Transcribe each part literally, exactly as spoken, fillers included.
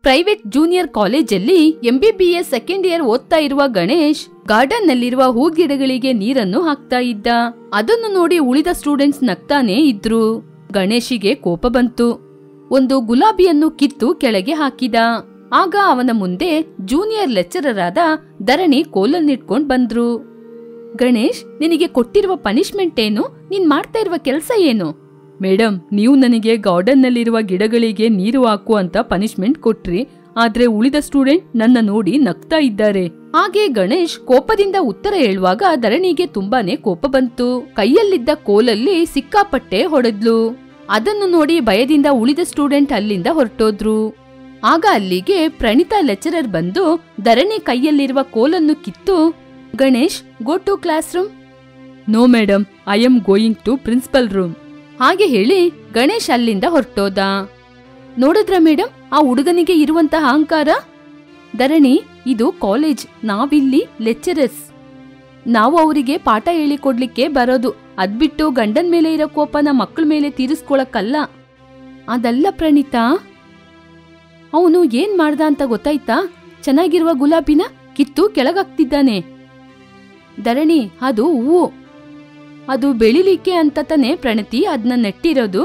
Private junior ಕಾಲೇಜಲ್ಲಿ MBBS second year ಓದ್ತಾ ಇರುವ ಗಣೇಶ್ ಗಾರ್ಡನ್ ನಲ್ಲಿರುವ ಹೂಗಿಡಗಳಿಗೆ ನೀರನ್ನು ಹಾಕ್ತಾ ಇದ್ದ. ಅದನ್ನು ನೋಡಿ ಉಳಿದ ಸ್ಟೂಡೆಂಟ್ಸ್ ನಗ್ತಾನೆ ಇದ್ರು. ಗಣೇಶಿಗೆ ಕೋಪ ಬಂತು. ಒಂದು ಗುಲಾಬಿಯನ್ನು ಕಿತ್ತು ಕೆಳಗೆ ಹಾಕಿದ. ಆಗ ಅವನ ಮುಂದೆ ಜೂನಿಯರ್ ಲೆಕ್ಚರರ್ ಆದ ಧರಣಿ ಕೋಲನ್ನಿಟ್ಕೊಂಡ್ ಬಂದ್ರು. ಗಣೇಶ್, ನಿನಗೆ ಕೊಟ್ಟಿರುವ ಪನಿಷ್ಮೆಂಟ್ ಏನು? ನೀನ್ ಮಾಡ್ತಾ ಇರುವ ಕೆಲಸ ಏನು? ಮೇಡಮ್, ನೀವು ನನಗೆ ಗಾರ್ಡನ್ ನಲ್ಲಿರುವ ಗಿಡಗಳಿಗೆ ನೀರು ಹಾಕು ಅಂತ ಪನಿಷ್ಮೆಂಟ್ ಕೊಟ್ರಿ, ಆದ್ರೆ ಉಳಿದ ಸ್ಟೂಡೆಂಟ್ ನನ್ನ ನೋಡಿ ನಗ್ತಾ ಇದ್ದಾರೆ. ಹಾಗೆ ಗಣೇಶ್ ಕೋಪದಿಂದ ಉತ್ತರ ಹೇಳುವಾಗ ಧರಣಿಗೆ ತುಂಬಾನೇ ಕೋಪ ಬಂತು. ಕೈಯಲ್ಲಿದ್ದ ಕೋಲಲ್ಲಿ ಸಿಕ್ಕಾಪಟ್ಟೆ ಹೊಡೆದ್ಲು. ಅದನ್ನು ನೋಡಿ ಭಯದಿಂದ ಉಳಿದ ಸ್ಟೂಡೆಂಟ್ ಅಲ್ಲಿಂದ ಹೊರಟೋದ್ರು. ಆಗ ಅಲ್ಲಿಗೆ ಪ್ರಣೀತಾ ಲೆಕ್ಚರರ್ ಬಂದು ಧರಣಿ ಕೈಯಲ್ಲಿರುವ ಕೋಲನ್ನು ಕಿತ್ತು, Ganesh, go to class room. No madam, I am going to principal room. ಹಾಗೆ ಹೇಳಿ ಗಣೇಶ್ ಅಲ್ಲಿಂದ ಹೊರಟೋದ. ನೋಡಿದ್ರ ಮೇಡಮ್, ಆ ಹುಡುಗನಿಗೆ ಇರುವಂತಹ ಅಹಂಕಾರ? ಧರಣಿ, ಇದು ಕಾಲೇಜ್, ನಾವಿಲ್ಲಿ ಲೆಕ್ಚರರ್ಸ್. ನಾವು ಅವರಿಗೆ ಪಾಠ ಹೇಳಿಕೊಡ್ಲಿಕ್ಕೆ ಬರೋದು. ಅದ್ಬಿಟ್ಟು ಗಂಡನ್ ಮೇಲೆ ಇರೋ ಕೋಪನ ಮಕ್ಕಳ ಮೇಲೆ ತೀರಿಸ್ಕೊಳಕ್ಕಲ್ಲ. ಅದಲ್ಲ ಪ್ರಣೀತಾ, ಅವನು ಏನ್ ಮಾಡ್ದ ಅಂತ ಗೊತ್ತಾಯ್ತಾ? ಚೆನ್ನಾಗಿರುವ ಗುಲಾಬಿನ ಕಿತ್ತು ಕೆಳಗಾಗ್ತಿದ್ದಾನೆ. ಧರಣಿ, ಅದು ಹೂವು, ಅದು ಬೆಳಿಲಿಕ್ಕೆ ಅಂತ ತಾನೆ ಪ್ರಣತಿ ಅದನ್ನ ನೆಟ್ಟಿರೋದು.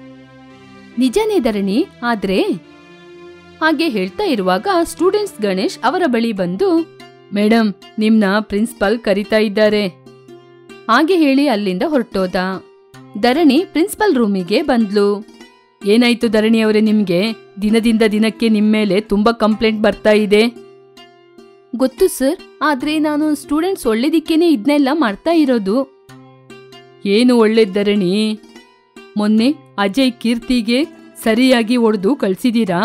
ನಿಜನೇ ಧರಣಿ, ಆದ್ರೆ ಹಾಗೆ ಹೇಳ್ತಾ ಇರುವಾಗ ಸ್ಟೂಡೆಂಟ್ಸ್ ಗಣೇಶ್ ಅವರ ಬಳಿ ಬಂದು, ಮೇಡಮ್, ನಿಮ್ನ ಪ್ರಿನ್ಸಿಪಲ್ ಕರೀತಾ ಇದ್ದಾರೆ. ಹಾಗೆ ಹೇಳಿ ಅಲ್ಲಿಂದ ಹೊರಟೋದ. ಧರಣಿ ಪ್ರಿನ್ಸಿಪಲ್ ರೂಮಿಗೆ ಬಂದ್ಲು. ಏನಾಯ್ತು ಧರಣಿ ಅವರೇ, ನಿಮ್ಗೆ ದಿನದಿಂದ ದಿನಕ್ಕೆ ನಿಮ್ಮೇಲೆ ತುಂಬಾ ಕಂಪ್ಲೇಂಟ್ ಬರ್ತಾ ಇದೆ. ಗೊತ್ತು ಸರ್, ಆದ್ರೆ ನಾನು ಸ್ಟೂಡೆಂಟ್ಸ್ ಒಳ್ಳೇದಿಕ್ಕೇನೆ ಇದನ್ನೆಲ್ಲ ಮಾಡ್ತಾ ಇರೋದು. ಏನು ಒಳ್ಳೇದ್ ಧರಣಿ? ಮೊನ್ನೆ ಅಜಯ್ ಕೀರ್ತಿಗೆ ಸರಿಯಾಗಿ ಹೊಡೆದು ಕಳ್ಸಿದೀರಾ.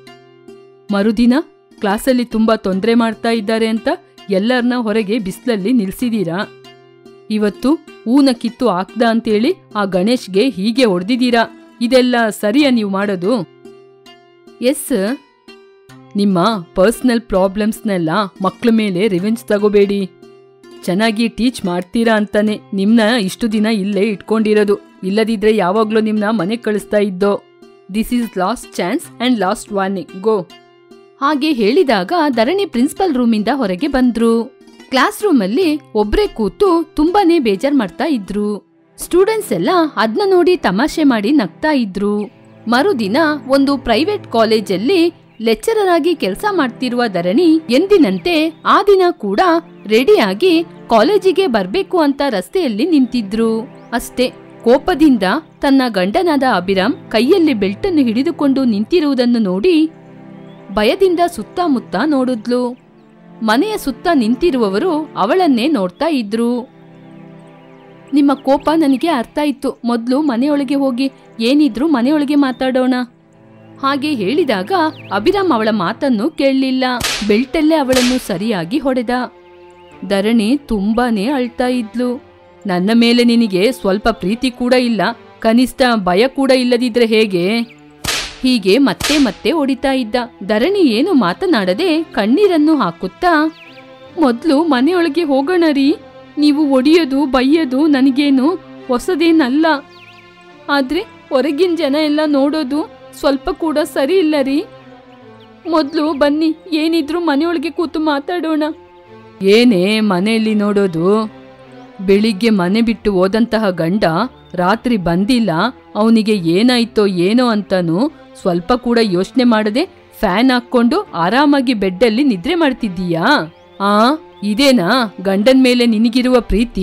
ಮರುದಿನ ಕ್ಲಾಸಲ್ಲಿ ತುಂಬಾ ತೊಂದರೆ ಮಾಡ್ತಾ ಇದ್ದಾರೆ ಅಂತ ಎಲ್ಲರನ್ನ ಹೊರಗೆ ಬಿಸಿಲಲ್ಲಿ ನಿಲ್ಸಿದೀರಾ. ಇವತ್ತು ಹೂನ ಕಿತ್ತು ಹಾಕ್ದ ಅಂತೇಳಿ ಆ ಗಣೇಶ್ಗೆ ಹೀಗೆ ಹೊಡೆದಿದ್ದೀರಾ. ಇದೆಲ್ಲ ಸರಿಯಾ ನೀವು ಮಾಡೋದು? ಎಸ್. ನಿಮ್ಮ ಪರ್ಸನಲ್ ಪ್ರಾಬ್ಲಮ್ಸ್ನೆಲ್ಲ ಮಕ್ಕಳ ಮೇಲೆ ರಿವೆಂಜ್ ತಗೋಬೇಡಿ. ಚೆನ್ನಾಗಿ ಟೀಚ್ ಮಾಡ್ತೀರಾ ಅಂತಾನೆ ನಿಮ್ನ ಇಷ್ಟು ದಿನ ಇಲ್ಲೇ ಇಟ್ಕೊಂಡಿರೋದು. ಇಲ್ಲದಿದ್ರೆ ಯಾವಾಗ್ಲೂ ನಿಮ್ನ ಮನೆ ಕಳಿಸ್ತಾ ಇದ್ದೋ. This is last chance and last warning, go. ಹಾಗೆ ಹೇಳಿದಾಗ ಧರಣಿ ಪ್ರಿನ್ಸಿಪಲ್ ರೂಮಿಂದ ಹೊರಗೆ ಬಂದ್ರು. ಕ್ಲಾಸ್ ರೂಮಲ್ಲಿ ಒಬ್ರೇ ಕೂತು ತುಂಬಾನೇ ಬೇಜಾರ್ ಮಾಡ್ತಾ ಇದ್ರು. ಸ್ಟೂಡೆಂಟ್ಸ್ ಎಲ್ಲ ಅದನ್ನ ನೋಡಿ ತಮಾಷೆ ಮಾಡಿ ನಗ್ತಾ ಇದ್ರು. ಮರುದಿನ ಒಂದು ಪ್ರೈವೇಟ್ ಕಾಲೇಜಲ್ಲಿ ಲೆಕ್ಚರರ್ ಆಗಿ ಕೆಲಸ ಮಾಡ್ತಿರುವ ಧರಣಿ ಎಂದಿನಂತೆ ಆ ದಿನ ಕೂಡ ರೆಡಿಯಾಗಿ ಕಾಲೇಜಿಗೆ ಬರ್ಬೇಕು ಅಂತ ರಸ್ತೆಯಲ್ಲಿ ನಿಂತಿದ್ರು. ಅಷ್ಟೇ, ಕೋಪದಿಂದ ತನ್ನ ಗಂಡನಾದ ಅಭಿರಾಮ್ ಕೈಯಲ್ಲಿ ಬೆಲ್ಟನ್ನು ಹಿಡಿದುಕೊಂಡು ನಿಂತಿರುವುದನ್ನು ನೋಡಿ ಭಯದಿಂದ ಸುತ್ತಮುತ್ತ ನೋಡಿದ್ಲು. ಮನೆಯ ಸುತ್ತ ನಿಂತಿರುವವರು ಅವಳನ್ನೇ ನೋಡ್ತಾ ಇದ್ರು. ನಿಮ್ಮ ಕೋಪ ನನಗೆ ಅರ್ಥ ಆಯ್ತು. ಮೊದ್ಲು ಮನೆಯೊಳಗೆ ಹೋಗಿ ಏನಿದ್ರು ಮನೆಯೊಳಗೆ ಮಾತಾಡೋಣ. ಹಾಗೆ ಹೇಳಿದಾಗ ಅಭಿರಾಮ್ ಅವಳ ಮಾತನ್ನು ಕೇಳಲಿಲ್ಲ. ಬೆಲ್ಟಲ್ಲೇ ಅವಳನ್ನು ಸರಿಯಾಗಿ ಹೊಡೆದ. ಧರಣಿ ತುಂಬಾನೇ ಅಳ್ತಾ ಇದ್ಲು. ನನ್ನ ಮೇಲೆ ನಿನಗೆ ಸ್ವಲ್ಪ ಪ್ರೀತಿ ಕೂಡ ಇಲ್ಲ, ಕನಿಷ್ಠ ಭಯ ಕೂಡ ಇಲ್ಲದಿದ್ರೆ ಹೇಗೆ? ಹೀಗೆ ಮತ್ತೆ ಮತ್ತೆ ಹೊಡಿತಾ ಇದ್ದ. ಧರಣಿ ಏನು ಮಾತನಾಡದೆ ಕಣ್ಣೀರನ್ನು ಹಾಕುತ್ತಾ, ಮೊದ್ಲು ಮನೆಯೊಳಗೆ ಹೋಗೋಣ ರೀ. ನೀವು ಒಡಿಯೋದು ಬೈಯೋದು ನನಗೇನು ಹೊಸದೇನಲ್ಲ. ಆದ್ರೆ ಹೊರಗಿನ ಜನ ಎಲ್ಲ ನೋಡೋದು ಸ್ವಲ್ಪ ಕೂಡ ಸರಿ ಇಲ್ಲ ರೀ. ಮೊದ್ಲು ಬನ್ನಿ, ಏನಿದ್ರು ಮನೆಯೊಳಗೆ ಕೂತು ಮಾತಾಡೋಣ. ಏನೇ ಮನೆಯಲ್ಲಿ ನೋಡೋದು? ಬೆಳಿಗ್ಗೆ ಮನೆ ಬಿಟ್ಟು ಹೋದಂತಹ ಗಂಡ ರಾತ್ರಿ ಬಂದಿಲ್ಲ, ಅವನಿಗೆ ಏನಾಯ್ತೋ ಏನೋ ಅಂತಾನು ಸ್ವಲ್ಪ ಕೂಡ ಯೋಚನೆ ಮಾಡದೆ ಫ್ಯಾನ್ ಹಾಕೊಂಡು ಆರಾಮಾಗಿ ಬೆಡ್ಡಲ್ಲಿ ನಿದ್ರೆ ಮಾಡ್ತಿದ್ದೀಯಾ? ಆ ಇದೇನಾ ಗಂಡನ್ ಮೇಲೆ ನಿನಗಿರುವ ಪ್ರೀತಿ?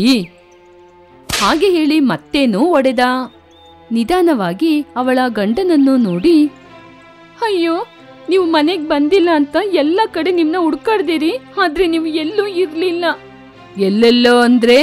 ಹಾಗೆ ಹೇಳಿ ಮತ್ತೇನೋ ಒಡೆದ. ನಿಧಾನವಾಗಿ ಅವಳ ಗಂಡನನ್ನು ನೋಡಿ, ಅಯ್ಯೋ, ನೀವು ಮನೆಗ್ ಬಂದಿಲ್ಲ ಅಂತ ಎಲ್ಲ ಕಡೆ ನಿಮ್ನ ಹುಡ್ಕಾಡ್ದಿರಿ, ಆದ್ರೆ ನೀವು ಎಲ್ಲೂ ಇರ್ಲಿಲ್ಲ. ಎಲ್ಲೆಲ್ಲೋ ಅಂದ್ರೆ?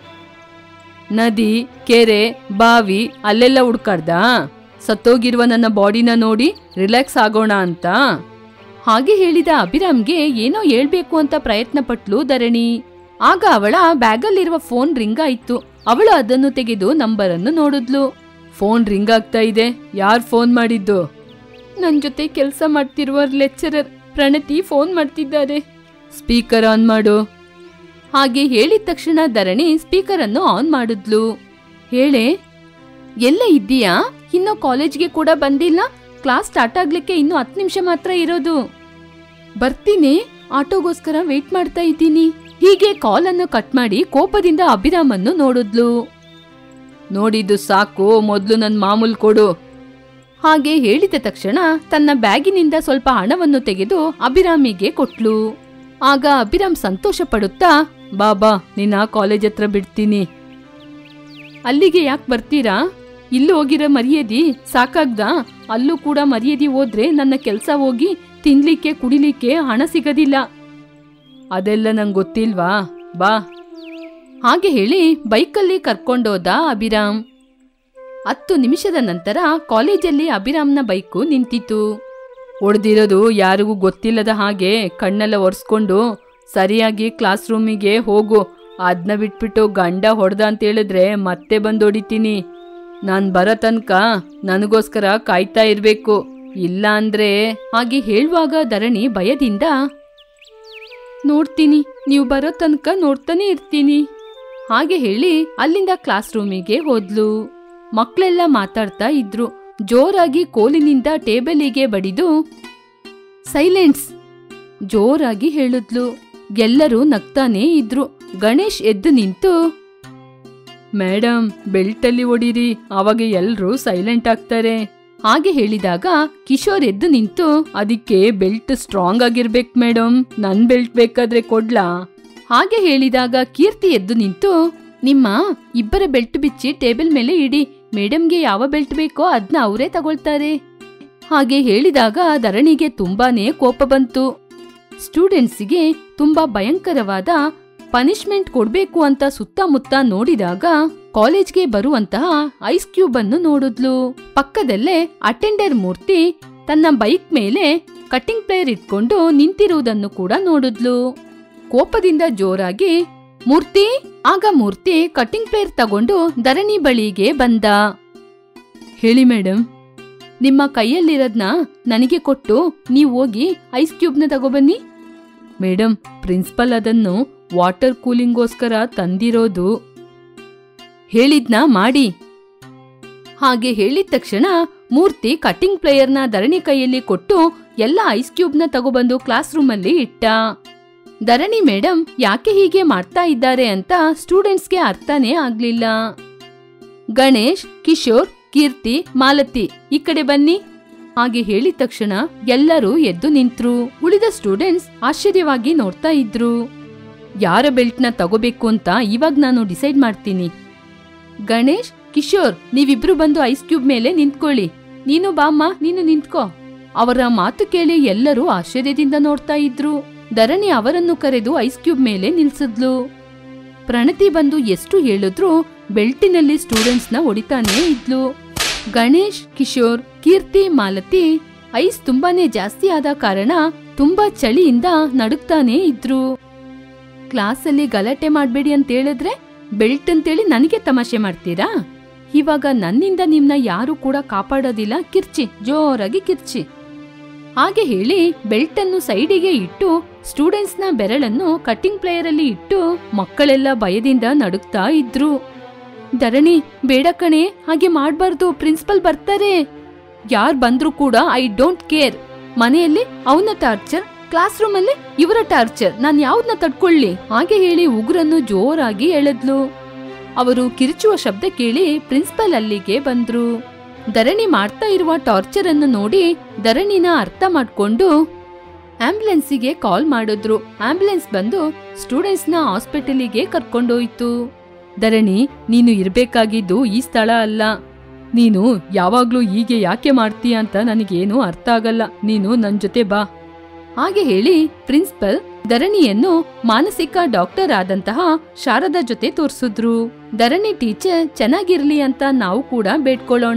ನದಿ, ಕೆರೆ, ಬಾವಿ ಅಲ್ಲೆಲ್ಲ ಹುಡ್ಕಾಡ್ದ? ಸತ್ತೋಗಿರುವ ನನ್ನ ಬಾಡಿನ ನೋಡಿ ರಿಲ್ಯಾಕ್ಸ್ ಆಗೋಣ ಅಂತ? ಹಾಗೆ ಹೇಳಿದ ಅಭಿರಾಮ್ಗೆ ಏನೋ ಹೇಳ್ಬೇಕು ಅಂತ ಪ್ರಯತ್ನ ಪಟ್ಲು ಧರಣಿ. ಆಗ ಅವಳ ಬ್ಯಾಗಲ್ಲಿರುವ ಫೋನ್ ರಿಂಗ್ ಆಯ್ತು. ಅವಳು ಅದನ್ನು ತೆಗೆದು ನಂಬರನ್ನು ನೋಡಿದ್ಲು. ಫೋನ್ ರಿಂಗ್ ಆಗ್ತಾ ಇದೆ. ಯಾರ್ ಫೋನ್ ಮಾಡಿದ್ದು? ನನ್ ಜೊತೆ ಕೆಲಸ ಮಾಡ್ತಿರುವ ಲೆಕ್ಚರರ್ ಪ್ರಣತಿ ಫೋನ್ ಮಾಡ್ತಿದ್ದಾರೆ. ಸ್ಪೀಕರ್ ಆನ್ ಮಾಡು. ಹಾಗೆ ಹೇಳಿದ ತಕ್ಷಣ ಧರಣಿ ಸ್ಪೀಕರ್ ಅನ್ನು ಆನ್ ಮಾಡಿದ್ಲು. ಹೇಳೆ, ಎಲ್ಲ ಇದ್ದೀಯಾ? ಇನ್ನು ಕಾಲೇಜ್ಗೆ ಕೂಡ ಬಂದಿಲ್ಲ. ಕ್ಲಾಸ್ ಸ್ಟಾರ್ಟ್ ಆಗ್ಲಿಕ್ಕೆ ಇನ್ನು ಹತ್ತು ನಿಮಿಷ ಮಾತ್ರ ಇರೋದು. ಬರ್ತೀನಿ, ಆಟೋಗೋಸ್ಕರ ವೇಟ್ ಮಾಡ್ತಾ ಇದ್ದೀನಿ. ಹೀಗೆ ಕಾಲ್ ಅನ್ನು ಕಟ್ ಮಾಡಿ ಕೋಪದಿಂದ ಅಭಿರಾಮನ್ನು ನೋಡಿದ್ಲು. ನೋಡಿದ್ದು ಸಾಕು, ಮೊದ್ಲು ನನ್ ಮಾಮೂಲ್ ಕೊಡು. ಹಾಗೆ ಹೇಳಿದ ತಕ್ಷಣ ತನ್ನ ಬ್ಯಾಗಿನಿಂದ ಸ್ವಲ್ಪ ಹಣವನ್ನು ತೆಗೆದು ಅಭಿರಾಮಿಗೆ ಕೊಟ್ಲು. ಆಗ ಅಭಿರಾಮ್ ಸಂತೋಷ ಪಡುತ್ತಾ, ಬಾಬಾ ನಿನ್ನ ಕಾಲೇಜ್ ಹತ್ರ ಬಿಡ್ತೀನಿ. ಅಲ್ಲಿಗೆ ಯಾಕೆ ಬರ್ತೀರಾ? ಇಲ್ಲೂ ಹೋಗಿರೋ ಮರ್ಯಾದಿ ಸಾಕಾಗ್ದಾ? ಅಲ್ಲೂ ಕೂಡ ಮರ್ಯಾದಿ ಹೋದ್ರೆ ನನ್ನ ಕೆಲಸ ಹೋಗಿ ತಿನ್ಲಿಕ್ಕೆ ಕುಡಿಲಿಕ್ಕೆ ಹಣ ಸಿಗದಿಲ್ಲ. ಅದೆಲ್ಲ ನಂಗೆ ಗೊತ್ತಿಲ್ವಾ, ಬಾ. ಹಾಗೆ ಹೇಳಿ ಬೈಕಲ್ಲಿ ಕರ್ಕೊಂಡೋದ ಅಭಿರಾಮ್. ಹತ್ತು ನಿಮಿಷದ ನಂತರ ಕಾಲೇಜಲ್ಲಿ ಅಭಿರಾಮ್ನ ಬೈಕು ನಿಂತಿತು. ಹೊಡೆದಿರೋದು ಯಾರಿಗೂ ಗೊತ್ತಿಲ್ಲದ ಹಾಗೆ ಕಣ್ಣೆಲ್ಲ ಒರೆಸ್ಕೊಂಡು ಸರಿಯಾಗಿ ಕ್ಲಾಸ್ ರೂಮಿಗೆ ಹೋಗು. ಅದನ್ನ ಬಿಟ್ಬಿಟ್ಟು ಗಂಡ ಹೊಡೆದ ಅಂತ ಹೇಳಿದ್ರೆ ಮತ್ತೆ ಬಂದು ಹೊಡಿತೀನಿ. ನಾನು ಬರೋ ತನಕ ನನಗೋಸ್ಕರ ಕಾಯ್ತಾ ಇರಬೇಕು, ಇಲ್ಲ ಅಂದ್ರೆ. ಹಾಗೆ ಹೇಳುವಾಗ ಧರಣಿ ಭಯದಿಂದ, ನೋಡ್ತೀನಿ, ನೀವು ಬರೋ ತನಕ ನೋಡ್ತಾನೆ ಇರ್ತೀನಿ. ಹಾಗೆ ಹೇಳಿ ಅಲ್ಲಿಂದ ಕ್ಲಾಸ್ ರೂಮಿಗೆ ಹೋದ್ಲು. ಮಕ್ಕಳೆಲ್ಲ ಮಾತಾಡ್ತಾ ಇದ್ರು. ಜೋರಾಗಿ ಕೋಲಿನಿಂದ ಟೇಬಲಿಗೆ ಬಡಿದು ಸೈಲೆನ್ಸ್ ಜೋರಾಗಿ ಹೇಳಿದ್ಲು. ಎಲ್ಲರೂ ನಗ್ತಾನೇ ಇದ್ರು. ಗಣೇಶ್ ಎದ್ದು ನಿಂತು, ಮೇಡಮ್ ಬೆಲ್ಟಲ್ಲಿ ಹೊಡೀರಿ, ಅವಾಗ ಎಲ್ರೂ ಸೈಲೆಂಟ್ ಆಗ್ತಾರೆ. ಹಾಗೆ ಹೇಳಿದಾಗ ಕಿಶೋರ್ ಎದ್ದು ನಿಂತು, ಅದಕ್ಕೆ ಬೆಲ್ಟ್ ಸ್ಟ್ರಾಂಗ್ ಆಗಿರ್ಬೇಕು ಮೇಡಮ್, ನನ್ ಬೆಲ್ಟ್ ಬೇಕಾದ್ರೆ ಕೊಡ್ಲಾ? ಹಾಗೆ ಹೇಳಿದಾಗ ಕೀರ್ತಿ ಎದ್ದು ನಿಂತು, ನಿಮ್ಮ ಇಬ್ಬರ ಬೆಲ್ಟ್ ಬಿಚ್ಚಿ ಟೇಬಲ್ ಮೇಲೆ ಇಡಿ, ಮೇಡಮ್ಗೆ ಯಾವ ಬೆಲ್ಟ್ ಬೇಕೋ ಅದನ್ನ ಅವರೇ ತಗೊಳ್ತಾರೆ. ಹಾಗೆ ಹೇಳಿದಾಗ ಧರಣಿಗೆ ತುಂಬಾನೇ ಕೋಪ ಬಂತು. ಸ್ಟೂಡೆಂಟ್ಸಿಗೆ ತುಂಬಾ ಭಯಂಕರವಾದ ಪನಿಷ್ಮೆಂಟ್ ಕೊಡ್ಬೇಕು ಅಂತ ಸುತ್ತಮುತ್ತ ನೋಡಿದಾಗ ಕಾಲೇಜ್ಗೆ ಬರುವಂತಹ ಐಸ್ ಕ್ಯೂಬ್ ಅನ್ನು ನೋಡಿದ್ಲು. ಪಕ್ಕದಲ್ಲೇ ಅಟೆಂಡರ್ ಮೂರ್ತಿ ತನ್ನ ಬೈಕ್ ಮೇಲೆ ಕಟ್ಟಿಂಗ್ ಪ್ಲೇಯರ್ ಇಟ್ಕೊಂಡು ನಿಂತಿರುವುದನ್ನು ಕೂಡ ನೋಡಿದ್ಲು. ಕೋಪದಿಂದ ಜೋರಾಗಿ, ಮೂರ್ತಿ. ಆಗ ಮೂರ್ತಿ ಕಟ್ಟಿಂಗ್ ಪ್ಲೇಯರ್ ತಗೊಂಡು ಧರಣಿ ಬಳಿಗೆ ಬಂದ. ಹೇಳಿ ಮೇಡಮ್. ನಿಮ್ಮ ಕೈಯಲ್ಲಿರೋದ್ನ ನನಗೆ ಕೊಟ್ಟು ನೀವು ಹೋಗಿ ಐಸ್ ಕ್ಯೂಬ್ನ ತಗೊಬನ್ನಿ. ಮೇಡಮ್, ಪ್ರಿನ್ಸಿಪಲ್ ಅದನ್ನು ವಾಟರ್ ಕೂಲಿಂಗೋಸ್ಕರ ತಂದಿರೋದು. ಹೇಳಿದ್ನ ಮಾಡಿ. ಹಾಗೆ ಹೇಳಿದ ತಕ್ಷಣ ಮೂರ್ತಿ ಕಟ್ಟಿಂಗ್ ಪ್ಲೇಯರ್ನ ಧರಣಿ ಕೈಯಲ್ಲಿ ಕೊಟ್ಟು ಎಲ್ಲ ಐಸ್ ಕ್ಯೂಬ್ನ ತಗೊಬಂದು ಕ್ಲಾಸ್ ರೂಮಲ್ಲಿ ಇಟ್ಟ. ಧರಣಿ ಮೇಡಮ್ ಯಾಕೆ ಹೀಗೆ ಮಾಡ್ತಾ ಇದ್ದಾರೆ ಅಂತ ಸ್ಟೂಡೆಂಟ್ಸ್ಗೆ ಅರ್ಥನೇ ಆಗ್ಲಿಲ್ಲ. ಗಣೇಶ್, ಕಿಶೋರ್, ಕೀರ್ತಿ, ಮಾಲತಿ ಈ ಕಡೆ ಬನ್ನಿ. ಹಾಗೆ ಹೇಳಿದ ತಕ್ಷಣ ಎಲ್ಲರೂ ಎದ್ದು ನಿಂತ್ರು. ಉಳಿದ ಸ್ಟೂಡೆಂಟ್ಸ್ ಆಶ್ಚರ್ಯವಾಗಿ ನೋಡ್ತಾ ಇದ್ರು. ಯಾರ ಬೆಲ್ಟ್ನ ತಗೋಬೇಕು ಅಂತ ಇವಾಗ ನಾನು ಡಿಸೈಡ್ ಮಾಡ್ತೀನಿ. ಗಣೇಶ್, ಕಿಶೋರ್ ನೀವಿಬ್ರು ಬಂದು ಐಸ್ ಕ್ಯೂಬ್ ಮೇಲೆ ನಿಂತ್ಕೊಳ್ಳಿ. ನೀನು ಬಾಮ್ಮ, ನೀನು ನಿಂತ್ಕೋ. ಅವರ ಮಾತು ಕೇಳಿ ಎಲ್ಲರೂ ಆಶ್ಚರ್ಯದಿಂದ ನೋಡ್ತಾ ಇದ್ರು. ಧರಣಿ ಅವರನ್ನು ಕರೆದು ಐಸ್ ಕ್ಯೂಬ್ ಮೇಲೆ ನಿಲ್ಸಿದ್ಲು. ಪ್ರಣತಿ ಬಂದು ಎಷ್ಟು ಹೇಳಿದ್ರು ಬೆಲ್ಟಿನಲ್ಲಿ ಸ್ಟೂಡೆಂಟ್ಸ್ನ ಹೊಡಿತಾನೇ ಇದ್ಲು. ಗಣೇಶ್, ಕಿಶೋರ್, ಕೀರ್ತಿ, ಮಾಲತಿ ಐಸ್ ತುಂಬಾನೇ ಜಾಸ್ತಿ ಆದ ಕಾರಣ ತುಂಬಾ ಚಳಿಯಿಂದ ನಡುಕ್ತಾನೇ ಇದ್ರು. ಕ್ಲಾಸಲ್ಲಿ ಗಲಾಟೆ ಮಾಡ್ಬೇಡಿ ಅಂತ ಹೇಳಿದ್ರೆ ಬೆಲ್ಟ್ ಅಂತೇಳಿ ನನಗೆ ತಮಾಷೆ ಮಾಡ್ತೀರಾ? ಇವಾಗ ನನ್ನಿಂದ ನಿಮ್ನ ಯಾರು ಕೂಡ ಕಾಪಾಡೋದಿಲ್ಲ. ಕಿರ್ಚಿ, ಜೋರಾಗಿ ಕಿರ್ಚಿ. ಹಾಗೆ ಹೇಳಿ ಬೆಲ್ಟ್ ಅನ್ನು ಸೈಡಿಗೆ ಇಟ್ಟು ಸ್ಟೂಡೆಂಟ್ಸ್ನ ಬೆರಳನ್ನು ಕಟ್ಟಿಂಗ್ ಪ್ಲೇಯರ್ ಅಲ್ಲಿ ಇಟ್ಟು ಮಕ್ಕಳೆಲ್ಲ ಭಯದಿಂದ ನಡುಕ್ತಾ ಇದ್ರು. ಧರಣಿ, ಬೇಡ ಕಣೆ, ಹಾಗೆ ಮಾಡ್ಬಾರ್ದು, ಪ್ರಿನ್ಸಿಪಲ್ ಬರ್ತಾರೆ. ಯಾರ್ ಬಂದ್ರು ಕೂಡ ಐ ಡೋಂಟ್ ಕೇರ್. ಮನೆಯಲ್ಲಿ ಅವನ ಟಾರ್ಚರ್, ಕ್ಲಾಸ್ ರೂಮ್ ಅಲ್ಲಿ ಇವರ ಟಾರ್ಚರ್, ನಾನ್ ಯಾವ್ದನ್ನ ತಡ್ಕೊಳ್ಳಿ? ಹಾಗೆ ಹೇಳಿ ಉಗುರನ್ನು ಜೋರಾಗಿ ಎಳೆದ್ಲು. ಅವರು ಕಿರಿಚುವ ಶಬ್ದ ಕೇಳಿ ಪ್ರಿನ್ಸಿಪಲ್ ಅಲ್ಲಿಗೆ ಬಂದ್ರು. ಧರಣಿ ಮಾಡ್ತಾ ಇರುವ ಟಾರ್ಚರ್ ಅನ್ನು ನೋಡಿ ಧರಣಿನ ಅರ್ಥ ಮಾಡ್ಕೊಂಡು ಆಂಬ್ಯುಲೆನ್ಸಿಗೆ ಕಾಲ್ ಮಾಡಿದ್ರು. ಆಂಬ್ಯುಲೆನ್ಸ್ ಬಂದು ಸ್ಟೂಡೆಂಟ್ಸ್ ನ ಹಾಸ್ಪಿಟಲಿಗೆ ಕರ್ಕೊಂಡೋಯ್ತು. ಧರಣಿ, ನೀನು ಇರ್ಬೇಕಾಗಿದ್ದು ಈ ಸ್ಥಳ ಅಲ್ಲ. ನೀನು ಯಾವಾಗ್ಲೂ ಹೀಗೆ ಯಾಕೆ ಮಾಡ್ತೀಯ ಅಂತ ನನಗೇನು ಅರ್ಥ ಆಗಲ್ಲ. ನೀನು ನನ್ ಜೊತೆ ಬಾ. ಹಾಗೆ ಹೇಳಿ ಪ್ರಿನ್ಸಿಪಲ್ ಧರಣಿಯನ್ನು ಮಾನಸಿಕ ಡಾಕ್ಟರ್ ಆದಂತಹ ಶಾರದಾ ಜೊತೆ ತೋರಿಸಿದ್ರು. ಧರಣಿ ಟೀಚರ್ ಚೆನ್ನಾಗಿರ್ಲಿ ಅಂತ ನಾವು ಕೂಡ ಬೇಡ್ಕೊಳ್ಳೋಣ.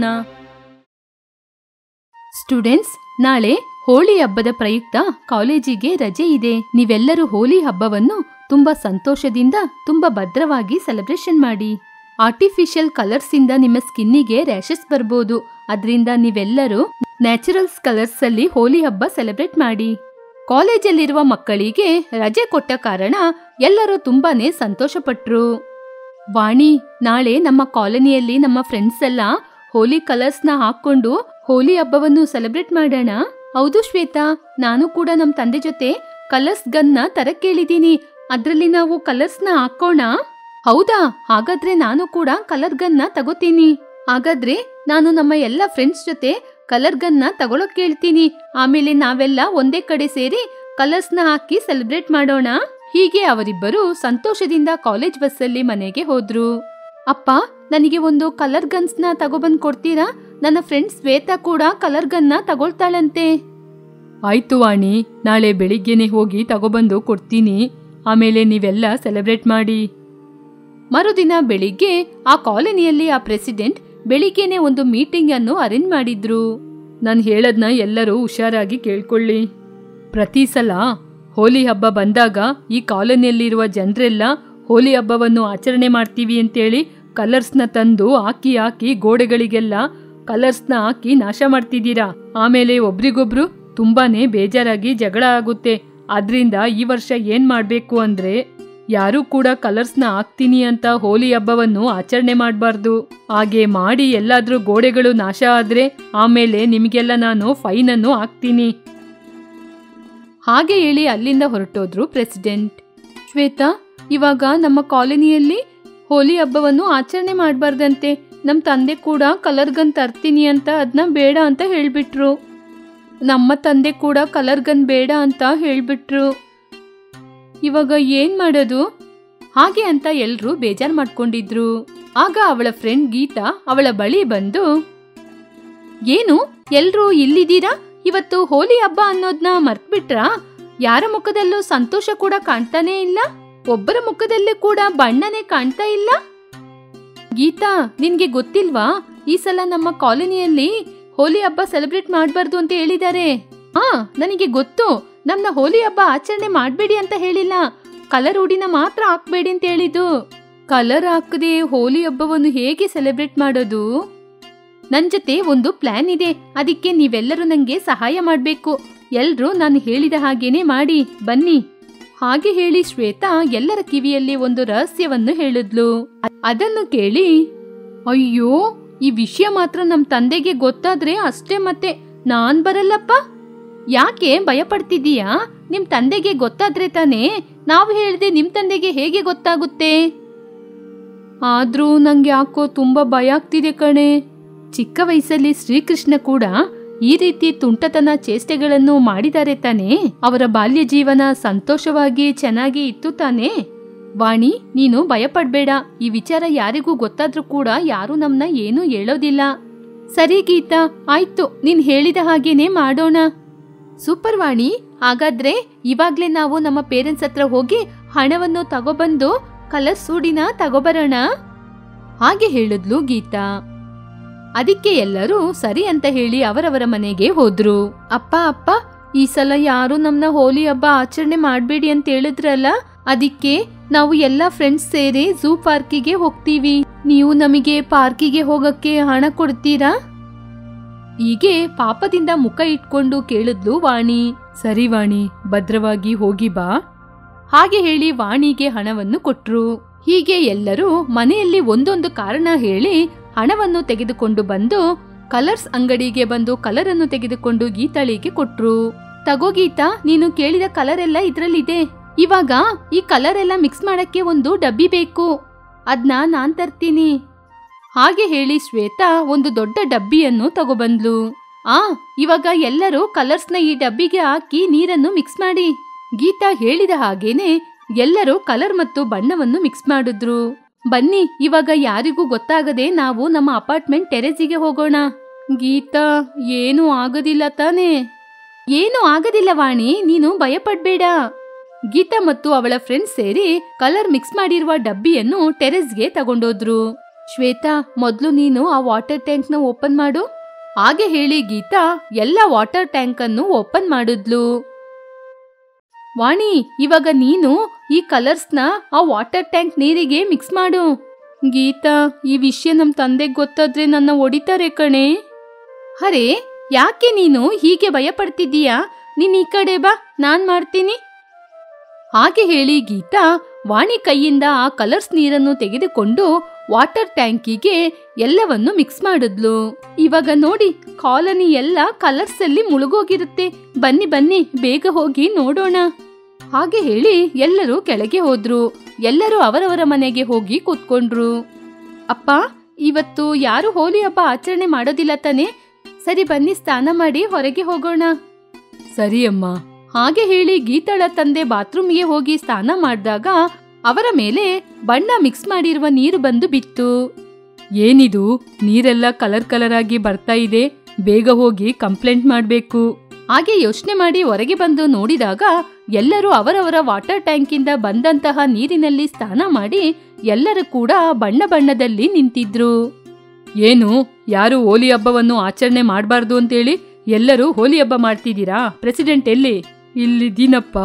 ಸ್ಟೂಡೆಂಟ್ಸ್, ನಾಳೆ ಹೋಳಿ ಹಬ್ಬದ ಪ್ರಯುಕ್ತ ಕಾಲೇಜಿಗೆ ರಜೆ ಇದೆ. ನೀವೆಲ್ಲರೂ ಹೋಳಿ ಹಬ್ಬವನ್ನು ತುಂಬಾ ಸಂತೋಷದಿಂದ ತುಂಬಾ ಭದ್ರವಾಗಿ ಸೆಲೆಬ್ರೇಷನ್ ಮಾಡಿ. ಆರ್ಟಿಫಿಷಿಯಲ್ ಕಲರ್ಸ್ ಇಂದ ನಿಮ್ಮ ಸ್ಕಿನ್ನಿಗೆ ರ್ಯಾಷಸ್ ಬರ್ಬೋದು. ಅದರಿಂದ ನೀವೆಲ್ಲರೂ ನ್ಯಾಚುರಲ್ಸ್ ಕಲರ್ಸ್ ಅಲ್ಲಿ ಹೋಳಿ ಹಬ್ಬ ಸೆಲೆಬ್ರೇಟ್ ಮಾಡಿ. ಕಾಲೇಜಲ್ಲಿರುವ ಮಕ್ಕಳಿಗೆ ರಜೆ ಕೊಟ್ಟ ಕಾರಣ ಎಲ್ಲರೂ ತುಂಬಾನೇ ಸಂತೋಷಪಟ್ರು. ವಾಣಿ, ನಾಳೆ ನಮ್ಮ ಕಾಲೋನಿಯಲ್ಲಿ ನಮ್ಮ ಫ್ರೆಂಡ್ಸ್ ಎಲ್ಲ ಹೋಲಿ ಕಲರ್ಸ್ನ ಹಾಕೊಂಡು ಹೋಲಿ ಹಬ್ಬವನ್ನು ಸೆಲೆಬ್ರೇಟ್ ಮಾಡೋಣ. ಹೌದು ಶ್ವೇತಾ, ನಾನು ಕೂಡ ನಮ್ ತಂದೆ ಜೊತೆ ಕಲರ್ಸ್ ಗನ್ನ ತರಕ್ ಕೇಳಿದೀನಿ. ಅದ್ರಲ್ಲಿ ನಾವು ಕಲರ್ಸ್ ನ ಹಾಕೋಣ. ಹೌದಾ? ಹಾಗಾದ್ರೆ ನಾನು ಕೂಡ ಕಲರ್ ಗನ್ನ ತಗೋತೀನಿ. ಹಾಗಾದ್ರೆ ನಾನು ನಮ್ಮ ಎಲ್ಲ ಫ್ರೆಂಡ್ಸ್ ಜೊತೆ ಕಲರ್ ಗನ್ನ ತಗೊಳಕ್ ಕೇಳ್ತೀನಿ. ಆಮೇಲೆ ನಾವೆಲ್ಲ ಒಂದೇ ಕಡೆ ಸೇರಿ ಕಲರ್ಸ್ ನ ಹಾಕಿ ಸೆಲೆಬ್ರೇಟ್ ಮಾಡೋಣ. ಹೀಗೆ ಅವರಿಬ್ಬರು ಸಂತೋಷದಿಂದ ಕಾಲೇಜ್ ಬಸ್ಸಲ್ಲಿ ಮನೆಗೆ ಹೋದ್ರು. ಅಪ್ಪ, ನನಗೆ ಒಂದು ಕಲರ್ ಗನ್ಸ್ ನ ತಗೊಬಂದ್ ಕೊಡ್ತೀರಾ? ನನ್ನ ಫ್ರೆಂಡ್ ಶ್ವೇತಾ ಕೂಡ ಕಲರ್ ಗನ್ನ ತಗೊಳ್ತಾಳಂತೆ. ಆಯ್ತು ವಾಣಿ, ನಾಳೆ ಬೆಳಿಗ್ಗೆನೆ ಹೋಗಿ ತಗೊಬಂದು ಕೊಡ್ತೀನಿ. ಆಮೇಲೆ ನೀವೆಲ್ಲ ಸೆಲೆಬ್ರೇಟ್ ಮಾಡಿ. ಮರುದಿನ ಬೆಳಿಗ್ಗೆ ಆ ಕಾಲೋನಿಯಲ್ಲಿ ಆ ಪ್ರೆಸಿಡೆಂಟ್ ಬೆಳಿಗ್ಗೆನೆ ಒಂದು ಮೀಟಿಂಗ್ ಅನ್ನು ಅರೇಂಜ್ ಮಾಡಿದ್ರು. ನಾನು ಹೇಳದ್ನ ಎಲ್ಲರೂ ಹುಷಾರಾಗಿ ಕೇಳ್ಕೊಳ್ಳಿ. ಪ್ರತಿ ಸಲ ಹೋಲಿ ಹಬ್ಬ ಬಂದಾಗ ಈ ಕಾಲೋನಿಯಲ್ಲಿರುವ ಜನರೆಲ್ಲ ಹೋಲಿ ಹಬ್ಬವನ್ನು ಆಚರಣೆ ಮಾಡ್ತೀವಿ ಅಂತೇಳಿ ಕಲರ್ಸ್ನ ತಂದು ಹಾಕಿ ಹಾಕಿ ಗೋಡೆಗಳಿಗೆಲ್ಲ ಕಲರ್ಸ್ನ ಹಾಕಿ ನಾಶ ಮಾಡ್ತಿದ್ದೀರಾ. ಆಮೇಲೆ ಒಬ್ರಿಗೊಬ್ರು ತುಂಬಾನೇ ಬೇಜಾರಾಗಿ ಜಗಳ ಆಗುತ್ತೆ. ಆದ್ರಿಂದ ಈ ವರ್ಷ ಏನ್ ಮಾಡ್ಬೇಕು ಅಂದ್ರೆ ಯಾರು ಕೂಡ ಕಲರ್ಸ್ನ ಹಾಕ್ತೀನಿ ಅಂತ ಹೋಲಿ ಹಬ್ಬವನ್ನು ಆಚರಣೆ ಮಾಡಬಾರ್ದು. ಹಾಗೆ ಮಾಡಿ ಎಲ್ಲಾದ್ರೂ ಗೋಡೆಗಳು ನಾಶ ಆದ್ರೆ ಆಮೇಲೆ ನಿಮಗೆಲ್ಲ ನಾನು ಫೈನ್ ಅನ್ನು ಹಾಕ್ತೀನಿ. ಹಾಗೆ ಹೇಳಿ ಅಲ್ಲಿಂದ ಹೊರಟೋದ್ರು ಪ್ರೆಸಿಡೆಂಟ್. ಶ್ವೇತಾ, ಇವಾಗ ನಮ್ಮ ಕಾಲೋನಿಯಲ್ಲಿ ಹೋಲಿ ಹಬ್ಬವನ್ನು ಆಚರಣೆ ಮಾಡಬಾರ್ದಂತೆ. ನಮ್ಮ ತಂದೆ ಕೂಡ ಕಲರ್ ಗನ್ ತರ್ತೀನಿ ಅಂತ ಅದನ್ನ ಬೇಡ ಅಂತ ಹೇಳ್ಬಿಟ್ರು. ನಮ್ಮ ತಂದೆ ಕೂಡ ಕಲರ್ ಗನ್ ಬೇಡ ಅಂತ ಹೇಳ್ಬಿಟ್ರು. ಇವಾಗ ಏನ್ ಮಾಡೋದು? ಹಾಗೆ ಅಂತ ಎಲ್ರೂ ಬೇಜಾರ್ ಮಾಡ್ಕೊಂಡಿದ್ರು. ಆಗ ಅವಳ ಫ್ರೆಂಡ್ ಗೀತಾ ಅವಳ ಬಳಿ ಬಂದು, ಏನು ಎಲ್ರೂ ಇಲ್ಲಿದ್ದೀರಾ? ಇವತ್ತು ಹೋಲಿ ಹಬ್ಬ ಅನ್ನೋದ್ನ ಮರ್ತ್ಬಿಟ್ರಾ? ಯಾರ ಮುಖದಲ್ಲೂ ಸಂತೋಷ ಕೂಡ ಕಾಣ್ತಾನೇ ಇಲ್ಲ. ಒಬ್ಬರ ಮುಖದಲ್ಲೂ ಕೂಡ ಬಣ್ಣನೇ ಕಾಣ್ತಾ ಇಲ್ಲ. ಗೀತಾ, ನಿನ್ಗೆ ಗೊತ್ತಿಲ್ವಾ? ಈ ಸಲ ನಮ್ಮ ಕಾಲೋನಿಯಲ್ಲಿ ಹೋಲಿ ಹಬ್ಬ ಸೆಲೆಬ್ರೇಟ್ ಮಾಡಬಾರ್ದು ಅಂತ ಹೇಳಿದ್ದಾರೆ. ಹಾ, ನನಗೆ ಗೊತ್ತು. ನಮ್ನ ಹೋಲಿ ಹಬ್ಬ ಆಚರಣೆ ಮಾಡಬೇಡಿ ಅಂತ ಹೇಳಿಲ್ಲ, ಕಲರ್ ಉಡಿನ ಮಾತ್ರ ಹಾಕ್ಬೇಡಿ ಅಂತ ಹೇಳಿದ್ದು. ಕಲರ್ ಹಾಕದೆ ಹೋಲಿ ಹಬ್ಬವನ್ನು ಹೇಗೆ ಸೆಲೆಬ್ರೇಟ್ ಮಾಡೋದು? ನನ್ ಜೊತೆ ಒಂದು ಪ್ಲಾನ್ ಇದೆ. ಅದಕ್ಕೆ ನೀವೆಲ್ಲರೂ ನಂಗೆ ಸಹಾಯ ಮಾಡ್ಬೇಕು. ಎಲ್ರೂ ನಾನು ಹೇಳಿದ ಹಾಗೇನೆ ಮಾಡಿ ಬನ್ನಿ. ಹಾಗೆ ಹೇಳಿ ಶ್ವೇತಾ ಎಲ್ಲರ ಕಿವಿಯಲ್ಲಿ ಒಂದು ರಹಸ್ಯವನ್ನು ಹೇಳಿದ್ಲು. ಅದನ್ನು ಕೇಳಿ, ಅಯ್ಯೋ, ಈ ವಿಷಯ ಮಾತ್ರ ನಮ್ ತಂದೆಗೆ ಗೊತ್ತಾದ್ರೆ ಅಷ್ಟೇ, ಮತ್ತೆ ನಾನ್ ಬರಲ್ಲಪ್ಪ. ಯಾಕೆ ಭಯ ಪಡ್ತಿದೀಯಾ? ನಿಮ್ ತಂದೆಗೆ ಗೊತ್ತಾದ್ರೆ ತಾನೇ ನಾವು ಹೇಳ್ದೆ ನಿಮ್ ತಂದೆಗೆ ಹೇಗೆ ಗೊತ್ತಾಗುತ್ತೆ? ಆದ್ರೂ ನಂಗೆ ಯಾಕೋ ತುಂಬಾ ಭಯ ಆಗ್ತಿದೆ ಕಣೆ. ಚಿಕ್ಕ ವಯಸ್ಸಲ್ಲಿ ಶ್ರೀಕೃಷ್ಣ ಕೂಡ ಈ ರೀತಿ ತುಂಟತನ ಚೇಷ್ಟೆಗಳನ್ನು ಮಾಡಿದ್ದಾರೆ ತಾನೇ. ಅವರ ಬಾಲ್ಯ ಜೀವನ ಸಂತೋಷವಾಗಿ ಚೆನ್ನಾಗಿ ಇತ್ತು ತಾನೇ. ವಾಣಿ, ನೀನು ಭಯಪಡ್ಬೇಡ. ಈ ವಿಚಾರ ಯಾರಿಗೂ ಗೊತ್ತಾದ್ರೂ ಕೂಡ ಯಾರು ನಮ್ನ ಏನೂ ಹೇಳೋದಿಲ್ಲ. ಸರಿ ಗೀತಾ, ಆಯ್ತು, ನೀನ್ ಹೇಳಿದ ಹಾಗೇನೆ ಮಾಡೋಣ. ಸೂಪರ್ ವಾಣಿ. ಹಾಗಾದ್ರೆ ಇವಾಗ್ಲೇ ನಾವು ನಮ್ಮ ಪೇರೆಂಟ್ಸ್ ಹತ್ರ ಹೋಗಿ ಹಣವನ್ನು ತಗೊಬಂದು ಕಲರ್ ಸೂಡಿನ ತಗೊಬರೋಣ. ಹಾಗೆ ಹೇಳಿದ್ಲು ಗೀತಾ. ಅದಕ್ಕೆ ಎಲ್ಲರೂ ಸರಿ ಅಂತ ಹೇಳಿ ಅವರವರ ಮನೆಗೆ ಹೋದ್ರು. ಅಪ್ಪ ಅಪ್ಪ ಈ ಸಲ ಯಾರು ನಮ್ನ ಹೋಲಿ ಹಬ್ಬ ಆಚರಣೆ ಮಾಡಬೇಡಿ ಅಂತ ಹೇಳಿದ್ರಲ್ಲ, ಅದಕ್ಕೆ ನಾವು ಎಲ್ಲ ಫ್ರೆಂಡ್ಸ್ ಸೇರಿ ಝೂ ಪಾರ್ಕಿಗೆ ಹೋಗ್ತೀವಿ. ನೀವು ನಮಗೆ ಪಾರ್ಕಿಗೆ ಹೋಗಕ್ಕೆ ಹಣ ಕೊಡ್ತೀರಾ? ಹೀಗೆ ಪಾಪದಿಂದ ಮುಖ ಇಟ್ಕೊಂಡು ಕೇಳಿದ್ಲು ವಾಣಿ. ಸರಿ ವಾಣಿ, ಭದ್ರವಾಗಿ ಹೋಗಿ ಬಾ. ಹಾಗೆ ಹೇಳಿ ವಾಣಿಗೆ ಹಣವನ್ನು ಕೊಟ್ರು. ಹೀಗೆ ಎಲ್ಲರೂ ಮನೆಯಲ್ಲಿ ಒಂದೊಂದು ಕಾರಣ ಹೇಳಿ ಹಣವನ್ನು ತೆಗೆದುಕೊಂಡು ಬಂದು ಕಲರ್ಸ್ ಅಂಗಡಿಗೆ ಬಂದು ಕಲರ್ ಅನ್ನು ತೆಗೆದುಕೊಂಡು ಗೀತಾಳಿಗೆ ಕೊಟ್ರು. ತಗೋ ಗೀತಾ, ನೀನು ಕೇಳಿದ ಕಲರ್ ಎಲ್ಲ ಇದ್ರಲ್ಲಿದೆ. ಇವಾಗ ಈ ಕಲರ್ ಎಲ್ಲ ಮಿಕ್ಸ್ ಮಾಡಕ್ಕೆ ಒಂದು ಡಬ್ಬಿ ಬೇಕು, ಅದ್ನ ನಾನ್ ತರ್ತೀನಿ. ಹಾಗೆ ಹೇಳಿ ಶ್ವೇತಾ ಒಂದು ದೊಡ್ಡ ಡಬ್ಬಿಯನ್ನು ತಗೊಬಂದ್ಲು. ಆ ಇವಾಗ ಎಲ್ಲರೂ ಕಲರ್ಸ್ನ ಈ ಡಬ್ಬಿಗೆ ಹಾಕಿ ನೀರನ್ನು ಮಿಕ್ಸ್ ಮಾಡಿ. ಗೀತಾ ಹೇಳಿದ ಹಾಗೇನೆ ಎಲ್ಲರೂ ಕಲರ್ ಮತ್ತು ಬಣ್ಣವನ್ನು ಮಿಕ್ಸ್ ಮಾಡಿದ್ರು. ಬನ್ನಿ, ಇವಾಗ ಯಾರಿಗೂ ಗೊತ್ತಾಗದೆ ನಾವು ನಮ್ಮ ಅಪಾರ್ಟ್ಮೆಂಟ್ ಟೆರೆಸಿಗೆ ಹೋಗೋಣ. ಗೀತಾ, ಏನೂ ಆಗೋದಿಲ್ಲ ತಾನೇ? ಏನೂ ಆಗೋದಿಲ್ಲ ವಾಣಿ, ನೀನು ಭಯಪಡ್ಬೇಡ. ಗೀತಾ ಮತ್ತು ಅವಳ ಫ್ರೆಂಡ್ಸ್ ಸೇರಿ ಕಲರ್ ಮಿಕ್ಸ್ ಮಾಡಿರುವ ಡಬ್ಬಿಯನ್ನು ಟೆರೆಸ್ಗೆ ತಗೊಂಡೋದ್ರು. ಶ್ವೇತಾ, ಮೊದ್ಲು ನೀನು ಆ ವಾಟರ್ ಟ್ಯಾಂಕ್ ನ ಓಪನ್ ಮಾಡು. ಹಾಗೆ ಹೇಳಿ ಗೀತಾ ಎಲ್ಲ ವಾಟರ್ ಟ್ಯಾಂಕ್ ಅನ್ನು ಓಪನ್ ಮಾಡಿದ್ಲು. ವಾಣಿ, ಇವಾಗ ನೀನು ಈ ಕಲರ್ಸ್ನ ಆ ವಾಟರ್ ಟ್ಯಾಂಕ್ ನೀರಿಗೆ ಮಿಕ್ಸ್ ಮಾಡು. ಗೀತಾ, ಈ ವಿಷಯ ನಮ್ ತಂದೆಗೆ ಗೊತ್ತಾದ್ರೆ ನನ್ನ ಹೊಡಿತಾರೆ ಕಣೆ. ಅರೆ, ಯಾಕೆ ನೀನು ಹೀಗೆ ಭಯ ಪಡ್ತಿದ್ದೀಯಾ? ನೀನ್ ಈ ಕಡೆ ಬಾ, ನಾನ್ ಮಾಡ್ತೀನಿ. ಹಾಗೆ ಹೇಳಿ ಗೀತಾ ವಾಣಿ ಕೈಯಿಂದ ಆ ಕಲರ್ಸ್ ನೀರನ್ನು ತೆಗೆದುಕೊಂಡು ವಾಟರ್ ಟ್ಯಾಂಕಿಗೆ ಎಲ್ಲವನ್ನು ಮಿಕ್ಸ್ ಮಾಡಿದ್ಲು. ಇವಾಗ ನೋಡಿ, ಕಾಲನಿ ಎಲ್ಲ ಕಲರ್ಸ್ ಅಲ್ಲಿ ಮುಳುಗೋಗಿರುತ್ತೆ. ಬನ್ನಿ ಬನ್ನಿ ಬೇಗ ಹೋಗಿ ನೋಡೋಣ. ಹಾಗೆ ಹೇಳಿ ಎಲ್ಲರೂ ಕೆಳಗೆ ಹೋದ್ರು. ಎಲ್ಲರೂ ಅವರವರ ಮನೆಗೆ ಹೋಗಿ ಕೂತ್ಕೊಂಡ್ರು. ಅಪ್ಪ, ಇವತ್ತು ಯಾರು ಹೋಲಿ ಹಬ್ಬ ಆಚರಣೆ ಮಾಡೋದಿಲ್ಲ ತಾನೆ? ಸರಿ ಬನ್ನಿ, ಸ್ನಾನ ಮಾಡಿ ಹೊರಗೆ ಹೋಗೋಣ. ಸರಿ ಅಮ್ಮ. ಹಾಗೆ ಹೇಳಿ ಗೀತಾಳ ತಂದೆ ಬಾತ್ರೂಮ್ಗೆ ಹೋಗಿ ಸ್ನಾನ ಮಾಡಿದಾಗ ಅವರ ಮೇಲೆ ಬಣ್ಣ ಮಿಕ್ಸ್ ಮಾಡಿರುವ ನೀರು ಬಂದು ಬಿತ್ತು. ಏನಿದು, ನೀರೆಲ್ಲ ಕಲರ್ ಕಲರ್ ಆಗಿ ಬರ್ತಾ ಇದೆ, ಬೇಗ ಹೋಗಿ ಕಂಪ್ಲೇಂಟ್ ಮಾಡಬೇಕು. ಹಾಗೆ ಯೋಚನೆ ಮಾಡಿ ಹೊರಗೆ ಬಂದು ನೋಡಿದಾಗ ಎಲ್ಲರೂ ಅವರವರ ವಾಟರ್ ಟ್ಯಾಂಕಿಂದ ಬಂದಂತಹ ನೀರಿನಲ್ಲಿ ಸ್ನಾನ ಮಾಡಿ ಎಲ್ಲರೂ ಕೂಡ ಬಣ್ಣ ಬಣ್ಣದಲ್ಲಿ ನಿಂತಿದ್ರು. ಏನು, ಯಾರು ಹೋಲಿ ಹಬ್ಬವನ್ನು ಆಚರಣೆ ಮಾಡಬಾರ್ದು ಅಂತೇಳಿ ಎಲ್ಲರೂ ಹೋಲಿ ಹಬ್ಬ ಮಾಡ್ತಿದ್ದೀರಾ? ಪ್ರೆಸಿಡೆಂಟ್ ಎಲ್ಲಿ? ಇಲ್ಲಿದ್ದೀನಪ್ಪ.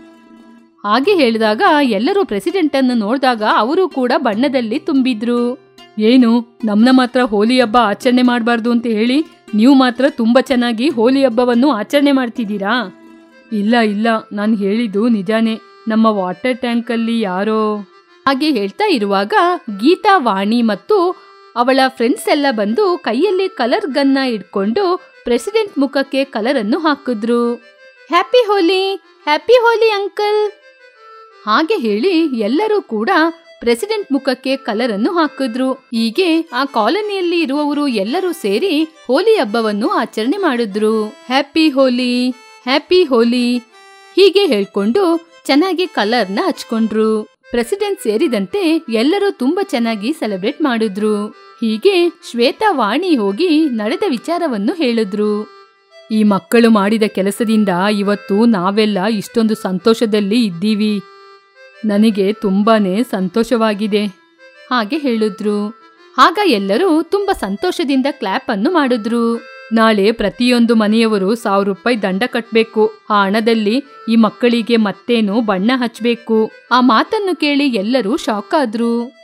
ಹಾಗೆ ಹೇಳಿದಾಗ ಎಲ್ಲರೂ ಪ್ರೆಸಿಡೆಂಟ್ ಅನ್ನು ನೋಡಿದಾಗ ಅವರು ಕೂಡ ಬಣ್ಣದಲ್ಲಿ ತುಂಬಿದ್ರು. ಏನು, ನಮ್ನ ಮಾತ್ರ ಹೋಲಿ ಹಬ್ಬ ಆಚರಣೆ ಮಾಡಬಾರ್ದು ಅಂತ ಹೇಳಿ ನೀವು ಮಾತ್ರ ತುಂಬಾ ಚೆನ್ನಾಗಿ ಹೋಲಿ ಹಬ್ಬವನ್ನು ಆಚರಣೆ ಮಾಡ್ತಿದ್ದೀರಾ? ಇಲ್ಲ ಇಲ್ಲ, ನಾನು ಹೇಳಿದ್ದು ನಿಜಾನೇ. ನಮ್ಮ ವಾಟರ್ ಟ್ಯಾಂಕ್ ಅಲ್ಲಿ ಯಾರೋ. ಹಾಗೆ ಹೇಳ್ತಾ ಇರುವಾಗ ಗೀತಾ, ವಾಣಿ ಮತ್ತು ಅವಳ ಫ್ರೆಂಡ್ಸ್ ಎಲ್ಲ ಬಂದು ಕೈಯಲ್ಲಿ ಕಲರ್ ಗನ್ನ ಇಟ್ಕೊಂಡು ಪ್ರೆಸಿಡೆಂಟ್ ಮುಖಕ್ಕೆ ಕಲರ್ ಅನ್ನು ಹಾಕಿದ್ರು. Happy Holi, happy Holi uncle. ಹಾಗೆ ಹೇಳಿ ಎಲ್ಲರೂ ಕೂಡ ಪ್ರೆಸಿಡೆಂಟ್ ಮುಖಕ್ಕೆ ಕಲರ್ ಅನ್ನು ಹಾಕಿದ್ರು. ಹೀಗೆ ಆ ಕಾಲೋನಿಯಲ್ಲಿ ಇರುವವರು ಎಲ್ಲರೂ ಸೇರಿ ಹೋಲಿ ಹಬ್ಬವನ್ನು ಆಚರಣೆ ಮಾಡಿದ್ರು. ಹ್ಯಾಪಿ ಹೋಲಿ, ಹ್ಯಾಪಿ ಹೋಲಿ ಹೀಗೆ ಹೇಳ್ಕೊಂಡು ಚೆನ್ನಾಗಿ ಕಲರ್ನ ಹಚ್ಕೊಂಡ್ರು. ಪ್ರೆಸಿಡೆಂಟ್ ಸೇರಿದಂತೆ ಎಲ್ಲರೂ ತುಂಬಾ ಚೆನ್ನಾಗಿ ಸೆಲೆಬ್ರೇಟ್ ಮಾಡಿದ್ರು. ಹೀಗೆ ಶ್ವೇತಾ, ವಾಣಿ ಹೋಗಿ ನಡೆದ ವಿಚಾರವನ್ನು ಹೇಳಿದ್ರು. ಈ ಮಕ್ಕಳು ಮಾಡಿದ ಕೆಲಸದಿಂದ ಇವತ್ತು ನಾವೆಲ್ಲ ಇಷ್ಟೊಂದು ಸಂತೋಷದಲ್ಲಿ ಇದ್ದೀವಿ. ನನಗೆ ತುಂಬಾನೇ ಸಂತೋಷವಾಗಿದೆ ಹಾಗೆ ಹೇಳಿದ್ರು. ಆಗ ಎಲ್ಲರೂ ತುಂಬಾ ಸಂತೋಷದಿಂದ ಕ್ಲಾಪ್ ಅನ್ನು ಮಾಡಿದ್ರು. ನಾಳೆ ಪ್ರತಿಯೊಂದು ಮನೆಯವರು ಸಾವಿರ ರೂಪಾಯಿ ದಂಡ ಕಟ್ಟಬೇಕು. ಆ ಹಣದಲ್ಲಿ ಈ ಮಕ್ಕಳಿಗೆ ಮತ್ತೇನು ಬಣ್ಣ ಹಚ್ಚಬೇಕು. ಆ ಮಾತನ್ನು ಕೇಳಿ ಎಲ್ಲರೂ ಶಾಕ್ ಆದ್ರು.